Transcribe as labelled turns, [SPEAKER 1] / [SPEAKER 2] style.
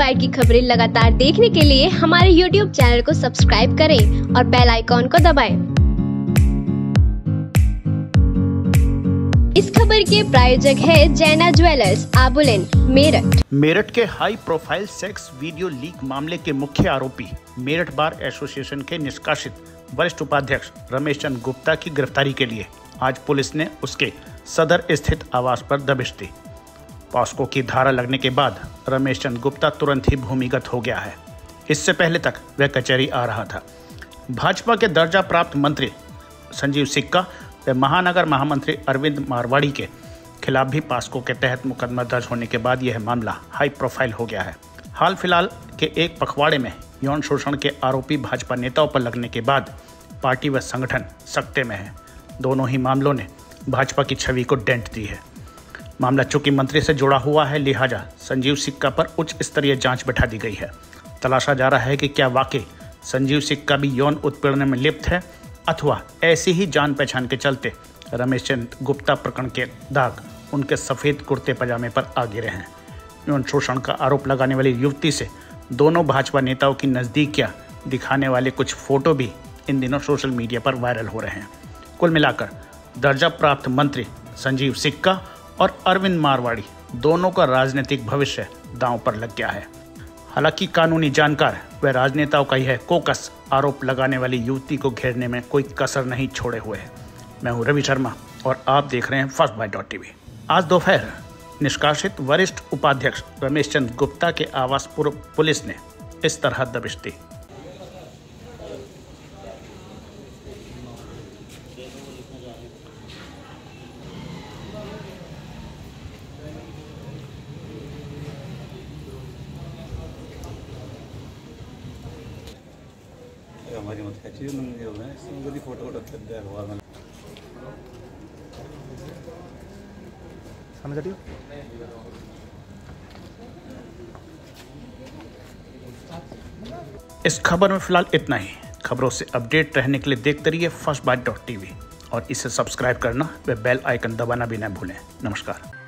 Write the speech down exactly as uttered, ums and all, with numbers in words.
[SPEAKER 1] Inspire की खबरें लगातार देखने के लिए हमारे यूट्यूब चैनल को सब्सक्राइब करें और बेल आइकॉन को दबाएं। इस खबर के प्रायोजक है जैना ज्वेलर्स, आबुलेन, मेरठ।
[SPEAKER 2] मेरठ के high profile sex video leak मामले के मुख्य आरोपी मेरठ बार एसोसिएशन के निष्कासित वरिष्ठ उपाध्यक्ष रमेश चंद्र गुप्ता की गिरफ्तारी के लिए आज पुलिस ने उसके सदर स्थित आवास पर दबिश दी। पॉस्को की धारा लगने के बाद रमेश चंद्र गुप्ता तुरंत ही भूमिगत हो गया है। इससे पहले तक वह कचहरी आ रहा था। भाजपा के दर्जा प्राप्त मंत्री संजीव सिक्का व महानगर महामंत्री अरविंद मारवाड़ी के खिलाफ भी पॉस्को के तहत मुकदमा दर्ज होने के बाद यह मामला हाई प्रोफाइल हो गया है। हाल फिलहाल के एक पखवाड़े में यौन शोषण के आरोपी भाजपा नेताओं पर लगने के बाद पार्टी व संगठन सकते में है। दोनों ही मामलों ने भाजपा की छवि को डेंट दी है। मामला चूंकि मंत्री से जुड़ा हुआ है, लिहाजा संजीव सिक्का पर उच्च स्तरीय जांच बैठा दी गई है। तलाशा जा रहा है कि क्या वाकई संजीव सिक्का भी यौन उत्पीड़न में लिप्त है अथवा ऐसी ही जान पहचान के चलते रमेश चंद्र गुप्ता प्रकरण के दाग उनके सफ़ेद कुर्ते पजामे पर आ गिरे हैं। यौन शोषण का आरोप लगाने वाली युवती से दोनों भाजपा नेताओं की नज़दीकियां दिखाने वाले कुछ फोटो भी इन दिनों सोशल मीडिया पर वायरल हो रहे हैं। कुल मिलाकर दर्जा प्राप्त मंत्री संजीव सिक्का और अरविंद मारवाड़ी दोनों का राजनीतिक भविष्य दांव पर लग गया है। हालांकि कानूनी जानकार व राजनेताओं का यह कोकस आरोप लगाने वाली युवती को घेरने में कोई कसर नहीं छोड़े हुए है। मैं हूं रवि शर्मा और आप देख रहे हैं फर्स्ट बाइट डॉट टीवी। आज दोपहर निष्कासित वरिष्ठ उपाध्यक्ष रमेश चंद्र गुप्ता के आवास पूर्व पुलिस ने इस तरह दबिश दी।
[SPEAKER 3] हमारी मत खींचिए, ये हो गए इसमें फोटो वोटो कर दिया हुआ मैंने
[SPEAKER 2] समझ रही हो। इस खबर में फिलहाल इतना ही। खबरों से अपडेट रहने के लिए देखते रहिए फर्स्ट बाइट डॉट टीवी और इसे सब्सक्राइब करना व बेल आइकन दबाना भी न भूलें। नमस्कार।